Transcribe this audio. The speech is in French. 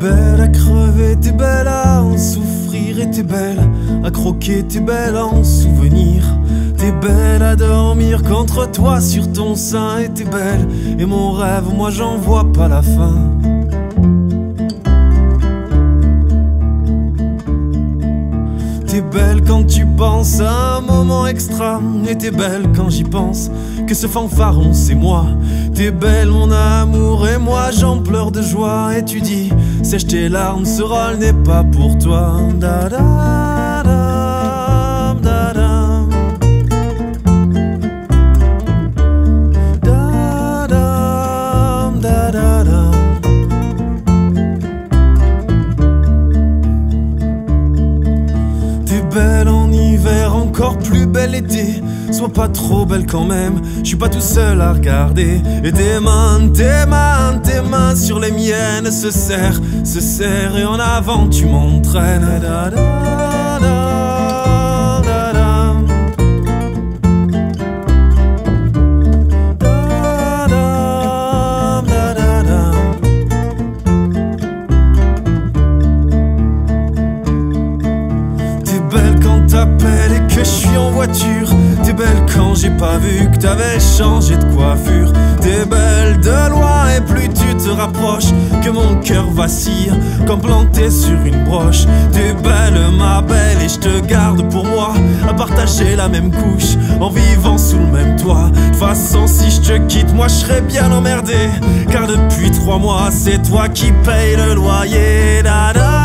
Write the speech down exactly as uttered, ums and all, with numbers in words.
belle à crever, t'es belle à en souffrir, et t'es belle à croquer, t'es belle à en souvenir. T'es belle à dormir contre toi sur ton sein, et t'es belle, et mon rêve, moi j'en vois pas la fin. T'es belle quand tu penses à un moment extra, et t'es belle quand j'y pense que ce fanfaron c'est moi. T'es belle mon amour et moi j'en pleure de joie, et tu dis sèche tes larmes, ce rôle n'est pas pour toi. Da da da da da. Belle en hiver, encore plus belle l'été. Sois pas trop belle quand même, je suis pas tout seul à regarder. Et tes mains, tes mains, tes mains sur les miennes se serrent, se serrent, et en avant tu m'entraînes. Da, da, da, da, da. Da, da, da, da, da. T'es belle quand t'appelles et que je suis en voiture. T'es belle quand j'ai pas vu que t'avais changé de coiffure. T'es belle de loin et plus tu te rapproches que mon cœur vacille comme planté sur une broche. T'es belle ma belle et je te garde pour moi, à partager la même couche en vivant sous le même toit. De toute façon si je te quitte moi je serais bien emmerdé, car depuis trois mois c'est toi qui payes le loyer. Da, da.